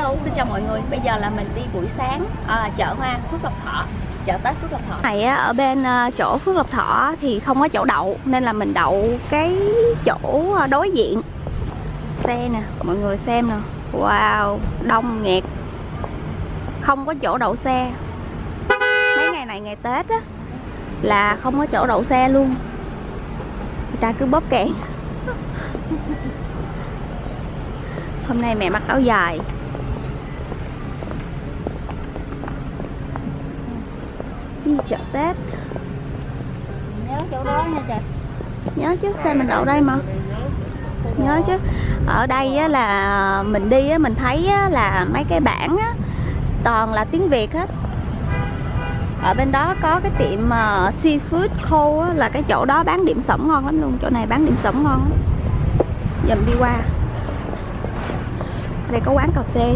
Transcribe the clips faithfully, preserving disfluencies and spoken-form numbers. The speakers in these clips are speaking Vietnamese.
Hello, xin chào mọi người. Bây giờ là mình đi buổi sáng à, chợ hoa Phước Lộc Thọ, chợ Tết Phước Lộc Thọ. Này á, ở bên uh, chỗ Phước Lộc Thọ thì không có chỗ đậu nên là mình đậu cái chỗ đối diện. Xe nè, mọi người xem nè. Wow, đông nghẹt. Không có chỗ đậu xe. Mấy ngày này ngày Tết á là không có chỗ đậu xe luôn. Người ta cứ bóp kẹt. Hôm nay mẹ mặc áo dài. Đi chợ Tết. Nhớ chỗ đó nha trời. Nhớ chứ, xe mình đậu đây mà. Nhớ chứ. Ở đây á, là mình đi á, mình thấy á, là mấy cái bảng á, toàn là tiếng Việt hết. Ở bên đó có cái tiệm uh, Seafood Co á, là cái chỗ đó bán điểm sẩm ngon lắm luôn. Chỗ này bán điểm sẩm ngon lắm. Giờ mình đi qua. Đây có quán cà phê.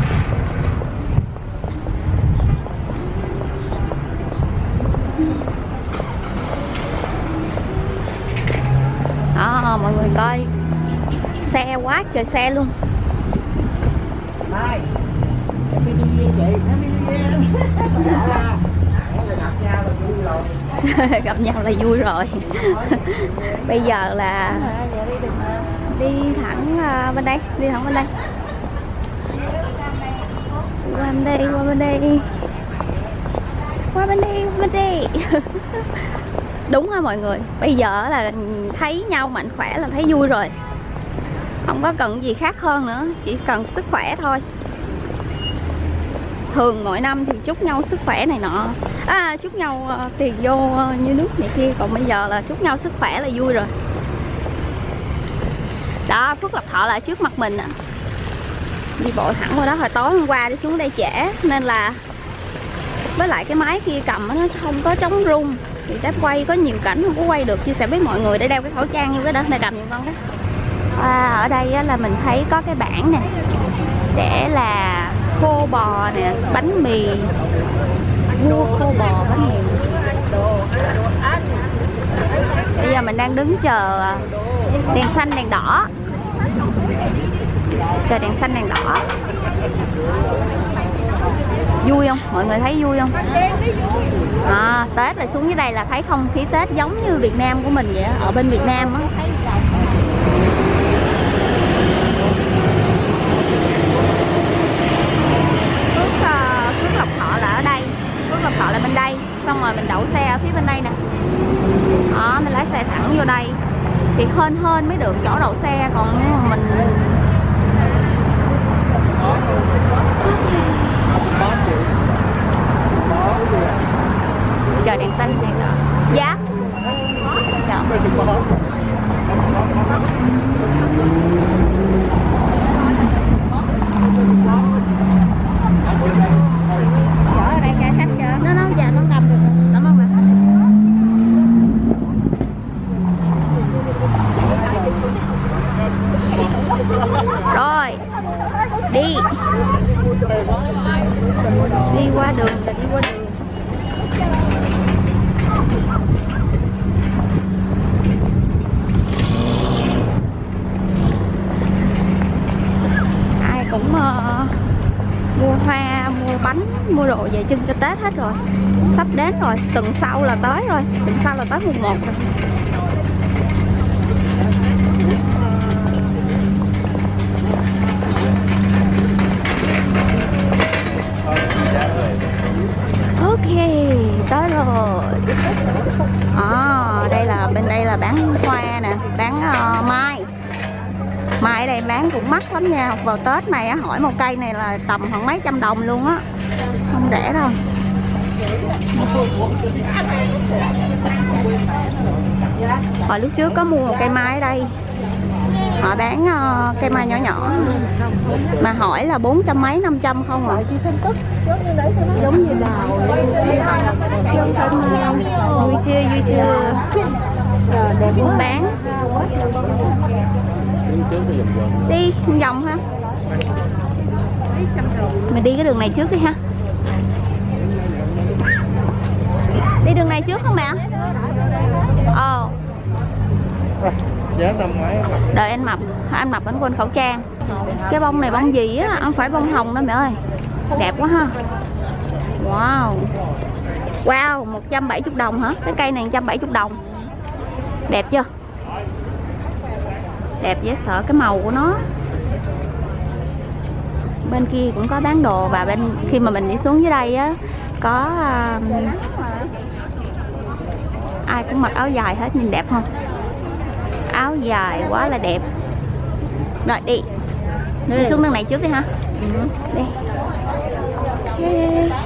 Đó, mọi người coi. Xe quá trời xe luôn. Đây. Happy New Year chị, Happy New Year. Gặp nhau là vui rồi. Bây giờ là đi thẳng bên đây, đi thẳng bên đây. Qua bên đây, qua bên đây. Qua bên đây, qua bên đây. Đúng ha mọi người. Bây giờ là thấy nhau mạnh khỏe là thấy vui rồi. Không có cần gì khác hơn nữa, chỉ cần sức khỏe thôi. Thường mỗi năm thì chúc nhau sức khỏe này nọ, à, chúc nhau uh, tiền vô uh, như nước này kia. Còn bây giờ là chúc nhau sức khỏe là vui rồi. Đó, Phước Lộc Thọ là trước mặt mình à. Đi bộ thẳng qua đó. Hồi tối hôm qua đi xuống đây trễ nên là với lại cái máy kia cầm nó không có chống rung thì đáp quay có nhiều cảnh không có quay được, chia sẻ với mọi người để đeo cái khẩu trang như cái đó. Này cầm những con đó. À, ở đây á, là mình thấy có cái bảng nè, để là khô bò nè, bánh mì, vua khô bò, bánh mì. Bây giờ mình đang đứng chờ đèn xanh đèn đỏ, chờ đèn xanh đèn đỏ. Vui không? Mọi người thấy vui không? À, Tết là xuống dưới đây là thấy không khí Tết giống như Việt Nam của mình vậy đó. Ở bên Việt Nam á. Phước, uh, Phước Lộc Thọ là ở đây. Phước Lộc Thọ là bên đây. Xong rồi mình đậu xe ở phía bên đây nè. Đó, mình lái xe thẳng vô đây thì hên hên mới được chỗ đậu xe. Còn nếu mà mình chờ đèn xanh đèn đỏ. Dạ. Dạ. Ở đây cả khách chưa? Nó nói dạ con cầm được. Cảm ơn bạn. Rồi. Đi. Đi qua đường là đi qua đường. Ai cũng uh, mua hoa, mua bánh, mua đồ về trưng cho Tết hết rồi. Sắp đến rồi, tuần sau là tới rồi, tuần sau là tới mùng một rồi. Ok, tới rồi. À, đây là bên đây là bán hoa nè, bán uh, mai. Mai ở đây bán cũng mắc lắm nha. Vào Tết này hỏi một cây này là tầm khoảng mấy trăm đồng luôn á, không rẻ đâu. Hồi lúc trước có mua một cây mai ở đây, họ bán uh, cây mai nhỏ nhỏ mà hỏi là bốn trăm mấy năm trăm không à. Giống như đào. Vui chưa, vui chưa. Buôn bán. Đi vòng ha. Mình đi cái đường này trước đi ha. Đi đường này trước không mẹ? Ờ. Giá tầm mấy? Đợi anh Mập, anh Mập anh quên khẩu trang. Cái bông này bông gì á, không phải bông hồng đó mẹ ơi. Đẹp quá ha. Wow. Wow, một trăm bảy mươi đồng hả? Cái cây này một trăm bảy mươi đồng. Đẹp chưa? Đẹp dễ sợ cái màu của nó. Bên kia cũng có bán đồ, và bên khi mà mình đi xuống dưới đây á có um, ai cũng mặc áo dài hết, nhìn đẹp không? Áo dài quá là đẹp. Rồi đi. Đi xuống đường này trước đi ha. Ừ. Đi. Yeah.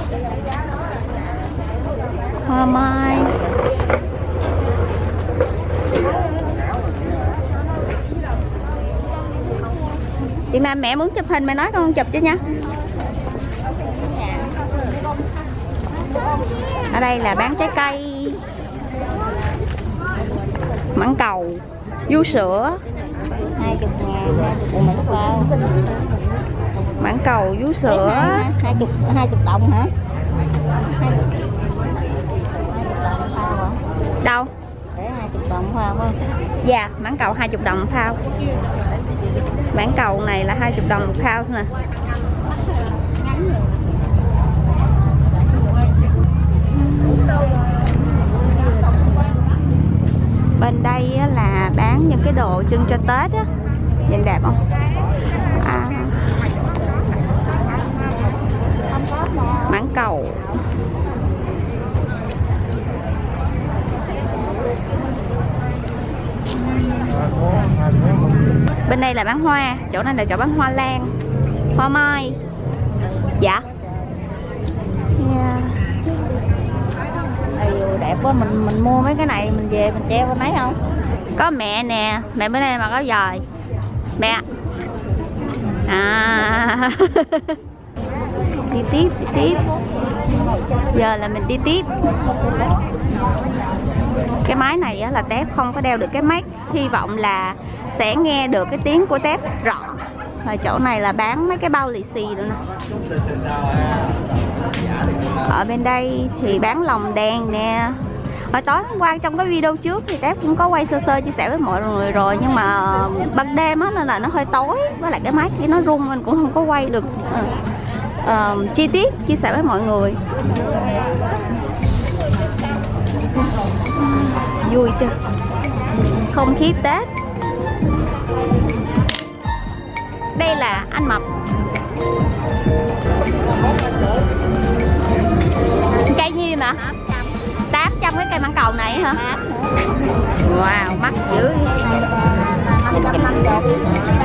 Hoa mai. Việt Nam mẹ muốn chụp hình mẹ nói con chụp cho nha. Ở đây là bán trái cây, mãng cầu, vú sữa hai mươi ngàn, mãng cầu, vú sữa hai mươi hai mươi đồng hả? hai mươi đồng phao hả? Đâu? Để hai mươi đồng phao không? Dạ, mãng cầu hai mươi đồng phao. Mãng cầu này là hai mươi đồng một phao nè. Bên đây là bán những cái đồ trưng cho Tết á. Nhìn đẹp không? À. Mãng cầu. Bên đây là bán hoa, chỗ này là chỗ bán hoa lan, hoa mai. Dạ. Yeah. Ây, đẹp quá, mình mình mua mấy cái này mình về mình treo bên đấy không? Có mẹ nè, mẹ bên đây mặc áo dài. Mẹ. À. Đi tiếp, đi tiếp. Giờ là mình đi tiếp. Cái máy này á, là Tép không có đeo được cái mic, hy vọng là sẽ nghe được cái tiếng của Tép rõ. Rồi chỗ này là bán mấy cái bao lì xì nữa nè. Ở bên đây thì bán lồng đèn nè. Hồi tối hôm qua trong cái video trước thì Tép cũng có quay sơ sơ chia sẻ với mọi người rồi, nhưng mà ban đêm á nên là nó hơi tối, với lại cái máy kia nó rung nên cũng không có quay được uh, uh, chi tiết chia sẻ với mọi người. Vui chưa? Không khí Tết. Đây là anh Mập. Cây nhiêu mà? tám trăm cái cây mãng cầu này hả? Wow, mắc dữ. năm trăm năm mươi.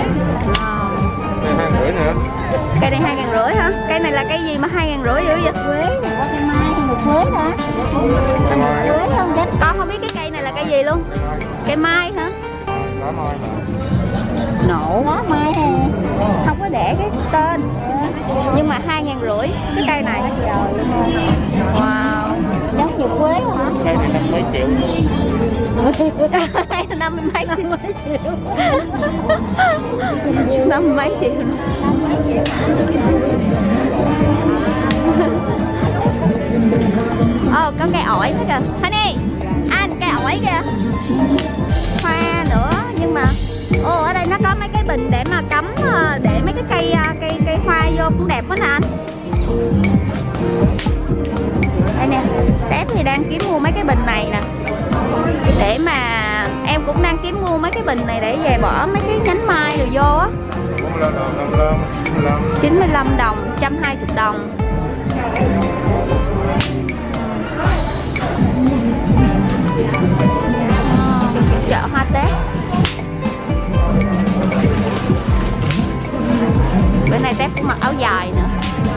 Hai rưỡi nữa. Cây này hai ngàn rưỡi hả? Cây này là cây gì mà hai ngàn rưỡi dữ vậy? Quế, có cây mai hay một quế hả? Quế không chết. Con không biết cái cây này là cây gì luôn. Cây mai hả? Có mai hả? Nổ. Có mai hả? Không có để cái tên. Nhưng mà hai ngàn rưỡi cái cây này. Wow. Giống như quế hả? Cây này năm mấy triệu. Năm mươi mấy triệu. Năm mấy triệu. Ồ, oh, có cây ổi nữa kìa. Honey, anh cây ổi kìa. Hoa nữa, nhưng mà ồ oh, ở đây nó có mấy cái bình để mà cắm, để mấy cái cây cây cây hoa vô cũng đẹp quá nè anh. Đây nè, Tép thì đang kiếm mua mấy cái bình này nè. Để mà em cũng đang kiếm mua mấy cái bình này để về bỏ mấy cái nhánh mai rồi vô á. chín mươi lăm đồng, một trăm hai mươi đồng. Chợ hoa Tết. Bữa nay Tép cũng mặc áo dài nữa.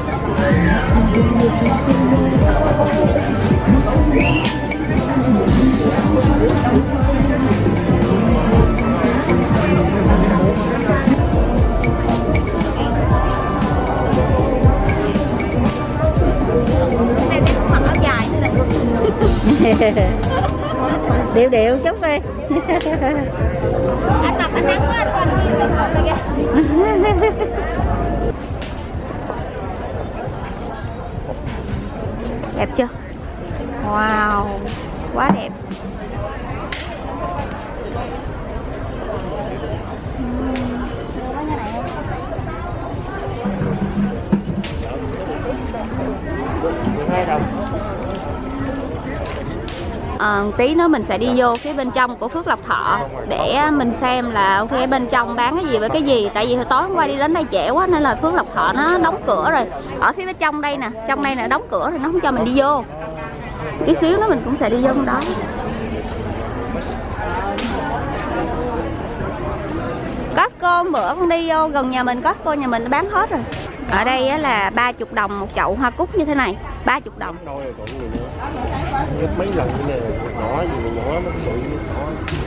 Điệu điệu chút đi. Anh mặc cái nắng quá anh còn đi lên rồi kìa. Đẹp chưa? Wow, quá đẹp. à, tí nữa mình sẽ đi vô phía bên trong của Phước Lộc Thọ để mình xem là ok bên trong bán cái gì với cái gì. Tại vì hồi tối hôm qua đi đến đây trễ quá nên là Phước Lộc Thọ nó đóng cửa rồi. Ở phía bên trong đây nè, trong đây nè đóng cửa rồi, nó không cho mình đi vô. Tí xíu nữa mình cũng sẽ đi vô trong đó. Costco hôm bữa con đi vô gần nhà mình, Costco nhà mình nó bán hết rồi. Ở đây á là ba mươi đồng một chậu hoa cúc như thế này, ba mươi đồng. Mấy lần cái này nhỏ gì mà nhỏ nó bự nhỏ.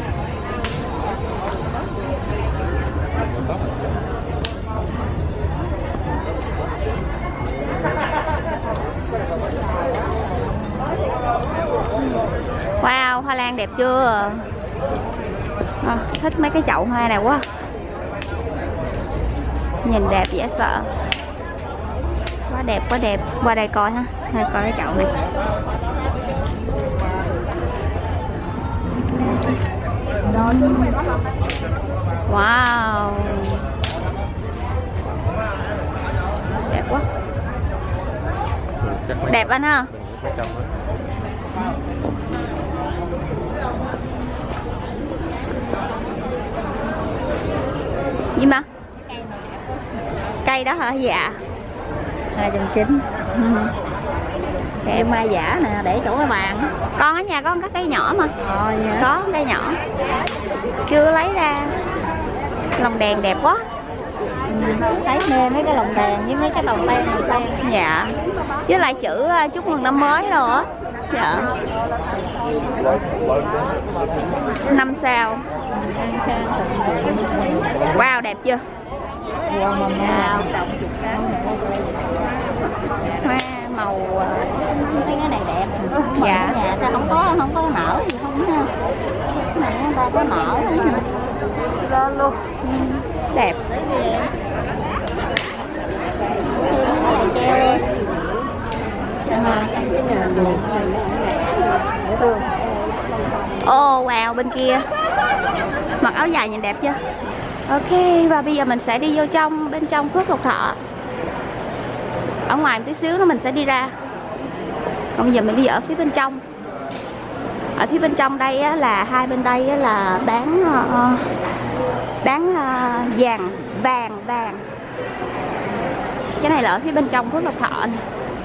Wow, hoa lan đẹp chưa? À, thích mấy cái chậu hoa này quá. Nhìn đẹp dễ sợ. Quá đẹp, quá đẹp. Qua đây coi ha. Đây coi cái chậu này. Wow. Đẹp quá. Đẹp anh ha. Gì mà? Cây đó hả? Dạ. Hai trăm chín. Cây mai giả nè, để chỗ cái bàn. Con ở nhà có các cây nhỏ mà. Ờ, dạ. Có cây nhỏ. Chưa lấy ra. Lồng đèn đẹp quá. Thấy mê mấy cái lồng đèn với mấy cái lồng ten lồng ten. Dạ. Với lại chữ chúc mừng năm mới rồi á. Dạ. Năm sao. Wow, đẹp chưa? Wow, hoa màu thấy cái này đẹp. Dạ. Nhà ta không có không có nở gì không ha. Cái này ta có nở lên luôn. Đẹp. Ồ oh, wow, bên kia mặc áo dài nhìn đẹp chưa? Ok, và bây giờ mình sẽ đi vô trong bên trong Phước Lộc Thọ. Ở ngoài một tí xíu nữa mình sẽ đi ra. Còn bây giờ mình đi ở phía bên trong. Ở phía bên trong đây á, là hai bên đây á, là bán uh, bán uh, vàng vàng vàng. Cái này là ở phía bên trong Phước Lộc Thọ này.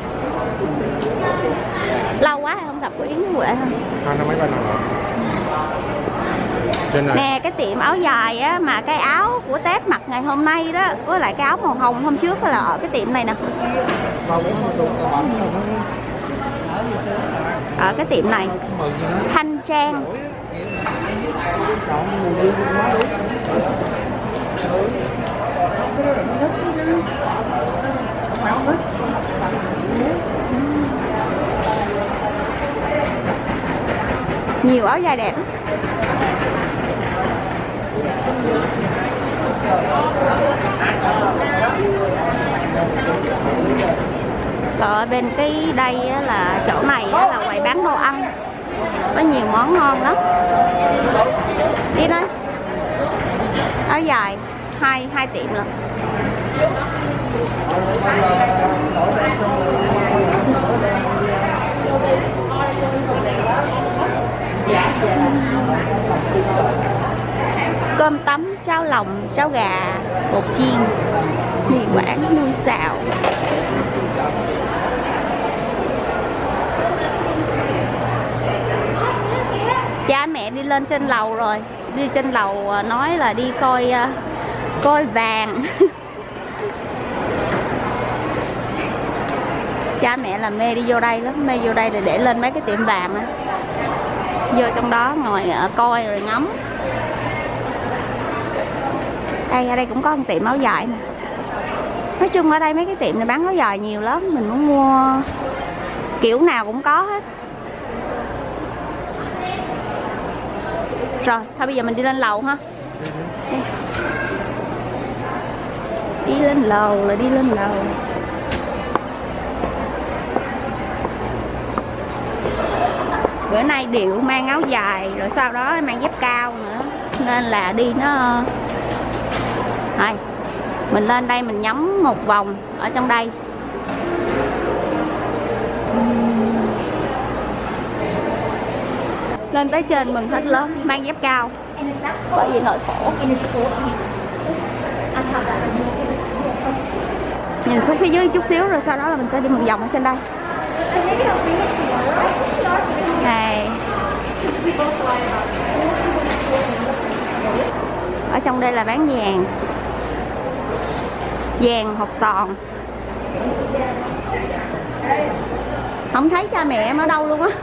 Lâu quá không gặp của Yến với Huệ không? Hai năm mấy ba năm rồi. Trên này. Nè cái tiệm áo dài á, mà cái áo của Tết mặc ngày hôm nay đó, với lại cái áo màu hồng hôm trước là ở cái tiệm này nè. Ở cái tiệm này Thanh Trang. Nhiều áo dài đẹp. Còn ở bên cái đây á, là chỗ này á, là quầy bán đồ ăn. Có nhiều món ngon lắm. Đi đây. Áo dài hai hai tiệm rồi. Cơm tấm, cháo lòng, cháo gà, bột chiên, mì quảng, nuôi xào. Cha mẹ đi lên trên lầu rồi. Đi trên lầu nói là đi coi coi vàng. Cha mẹ là mê đi vô đây lắm, mê vô đây để để lên mấy cái tiệm vàng á. Vô trong đó ngồi coi rồi ngắm. Đây, ở đây cũng có một tiệm áo dài nè. Nói chung ở đây mấy cái tiệm này bán áo dài nhiều lắm. Mình muốn mua kiểu nào cũng có hết. Rồi, thôi bây giờ mình đi lên lầu ha. Đi, đi lên lầu là đi lên lầu. Bữa nay Điệu mang áo dài, rồi sau đó mang dép cao nữa. Nên là đi nó... Rồi, mình lên đây mình nhắm một vòng ở trong đây. Lên tới trên mừng hết lớn, mang dép cao bởi vì nỗi khổ. Nhìn xuống phía dưới chút xíu rồi sau đó là mình sẽ đi một vòng ở trên đây. Này, ở trong đây là bán vàng, vàng hột sòn. Không thấy cha mẹ em ở đâu luôn á.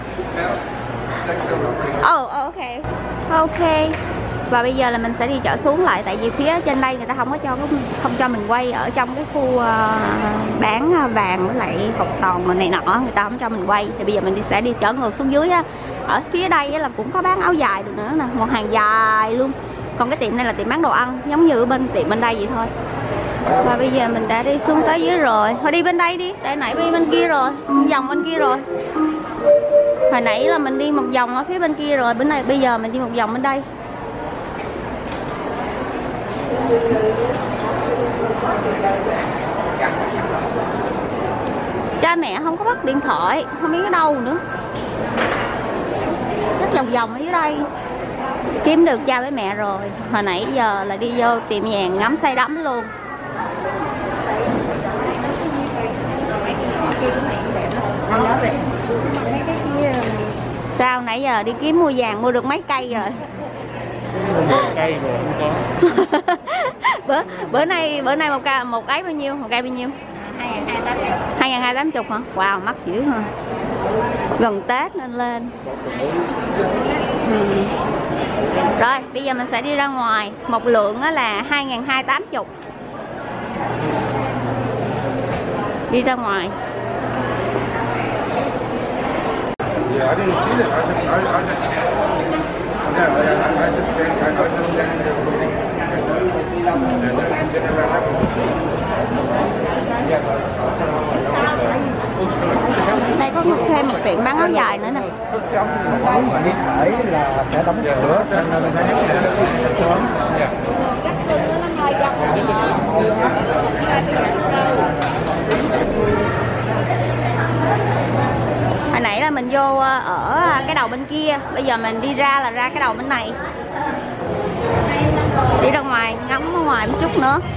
Oh, ok. Ok. Và bây giờ là mình sẽ đi chở xuống lại, tại vì phía trên đây người ta không có cho không cho mình quay ở trong cái khu uh, bán vàng với lại hột sòn này nọ, người ta không cho mình quay. Thì bây giờ mình đi sẽ đi chở ngược xuống dưới á. Ở phía đây á, là cũng có bán áo dài được nữa nè, một hàng dài luôn. Còn cái tiệm này là tiệm bán đồ ăn, giống như bên tiệm bên đây vậy thôi. Và bây giờ mình đã đi xuống tới dưới rồi. Thôi đi bên đây đi, tại nãy đi bên kia rồi, vòng bên kia rồi. Hồi nãy là mình đi một vòng ở phía bên kia rồi, bên này bây giờ mình đi một vòng bên đây. Cha mẹ không có bắt điện thoại, không biết ở đâu nữa. Rất vòng vòng ở dưới đây. Kiếm được cha với mẹ rồi. Hồi nãy giờ là đi vô tiệm vàng ngắm say đắm luôn. Sao nãy giờ đi kiếm mua vàng mua được mấy cây rồi? Cây rồi không có. bữa bữa nay bữa nay một cây một ấy bao nhiêu? Một cây bao nhiêu? hai nghìn hai trăm tám mươi hả? Wow, mắc dữ hả? Gần Tết nên lên. Ừ. Rồi, bây giờ mình sẽ đi ra ngoài. Một lượng là hai nghìn hai trăm tám mươi. Đi ra ngoài. Đây có thêm một tiệm bán áo dài nữa nè. Hồi nãy là mình vô ở cái đầu bên kia, bây giờ mình đi ra là ra cái đầu bên này. Đi ra ngoài, ngắm ở ngoài một chút nữa.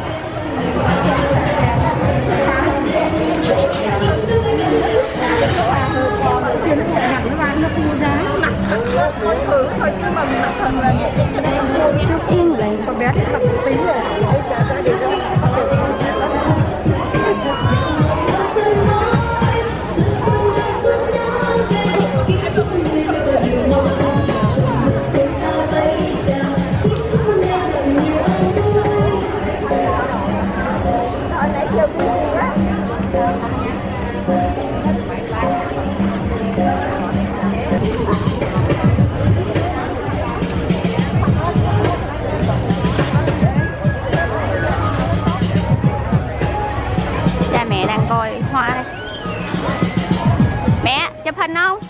Chút yên lặng. Con bé tập tí rồi. Cha mẹ đang coi hoa đây. Mẹ, chụp hình không?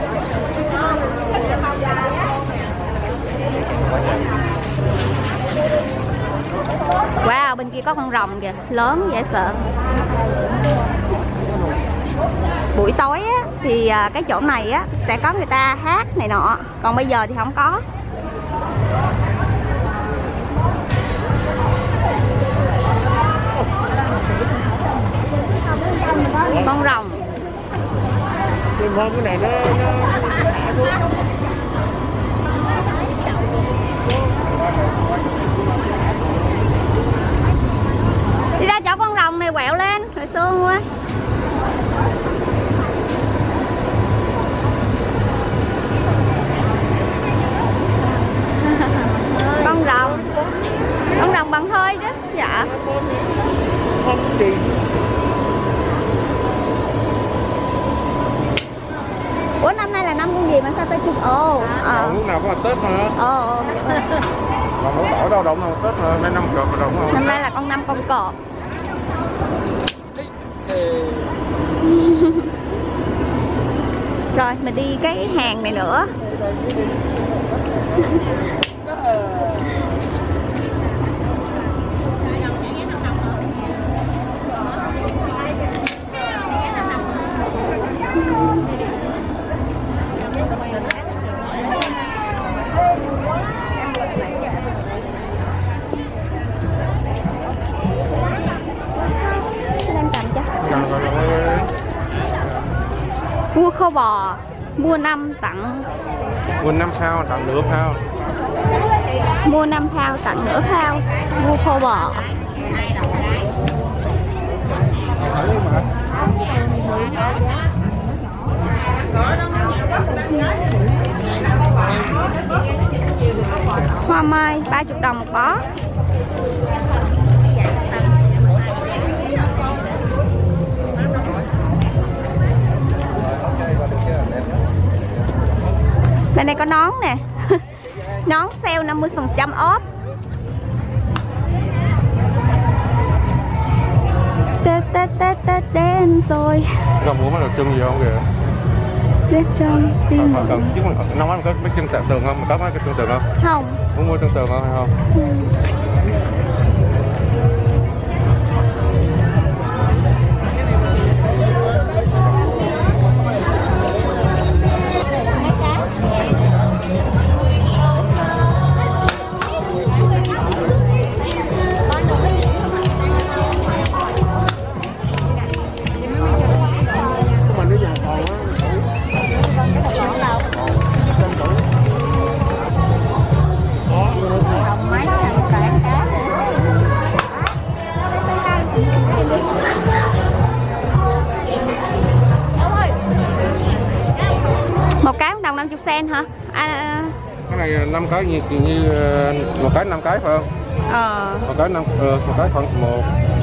Wow, bên kia có con rồng kìa, lớn dễ sợ. Buổi tối á, thì cái chỗ này á, sẽ có người ta hát này nọ. Còn bây giờ thì không có. Con rồng. Đêm hôm cái này nó, nó... Đi ra chỗ con rồng này quẹo lên rồi xương quá. Con rồng. Con rồng bằng hơi chứ. Dạ. Không gì. Ủa năm nay là năm con gì mà sao tới chụp? Ồ. Ờ. Lúc nào có là Tết mà. Ồ. Còn không đỏ đâu động nào Tết mà mấy năm cọp mà động không? Năm nay là con năm con cọp. Rồi mình đi cái hàng này nữa. Cua khô bò, mua năm tặng Mua năm phao tặng nửa phao. mua năm phao tặng nửa phao. Cua khô bò. Hoa mai ba mươi đồng một bó. Bên này có nón nè. Nón sale năm mươi phần trăm off. Tết tết tết tết đến rồi. Còn muốn có được chân gì không kìa? Tết chân tim. Chứ mà nông anh có mấy chân tường không? Mà có mấy cái chân tường không? Không. Muốn mua chân tường không hay không? Ừ. Một cái đồng năm mươi sen hả? À... Cái này năm cái như, như một cái năm cái phải không? Ờ. Một cái năm uh, một cái khoảng một.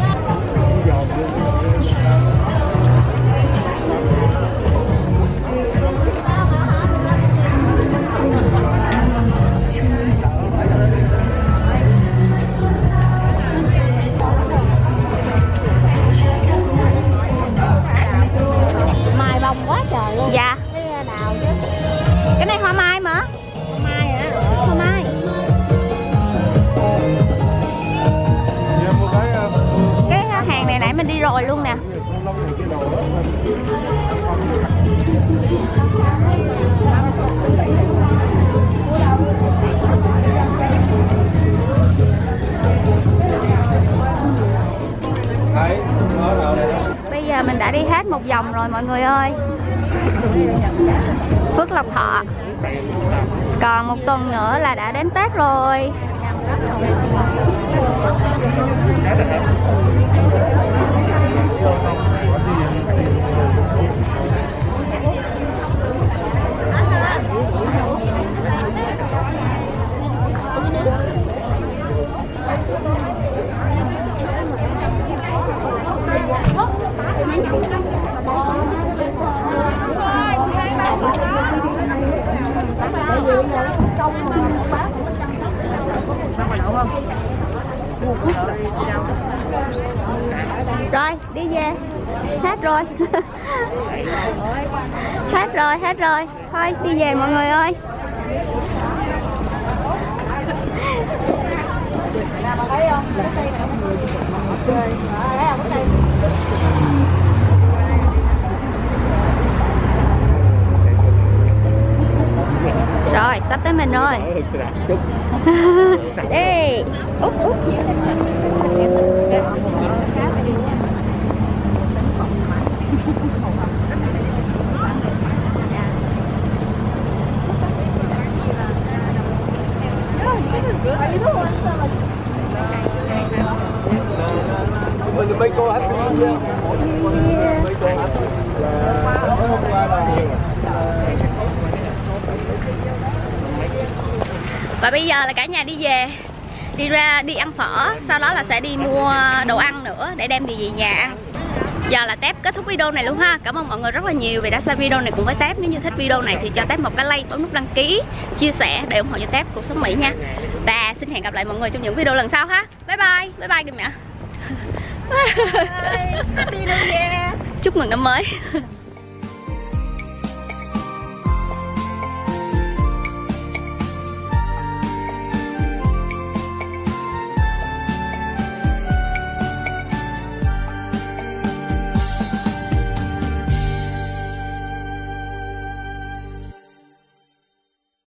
Mai bông quá trời luôn. Dạ. Cái đào chứ. Cái này hoa mai mà. Hoa mai hả? Hoa mai. Dạ, mua cái uh, Cái hàng này nãy mình đi rồi luôn nè. Bây giờ mình đã đi hết một vòng rồi mọi người ơi. Phước Lộc Thọ. Còn một tuần nữa là đã đến Tết rồi. Rồi, đi về. Hết rồi. Hết rồi, hết rồi. Thôi, đi về mọi người ơi. Rồi, sắp tới mình rồi. Ê, úp úp. mấy cô hết mấy cô hết và bây giờ là cả nhà đi về, đi ra đi ăn phở, sau đó là sẽ đi mua đồ ăn nữa để đem đi về nhà ăn. Giờ là Tép kết thúc video này luôn ha. Cảm ơn mọi người rất là nhiều vì đã xem video này cùng với Tép. Nếu như thích video này thì cho Tép một cái like, bấm nút đăng ký, chia sẻ để ủng hộ cho Tép cuộc sống Mỹ nha. Và xin hẹn gặp lại mọi người trong những video lần sau ha. Bye bye, bye bye kìa mẹ. Chúc mừng năm mới.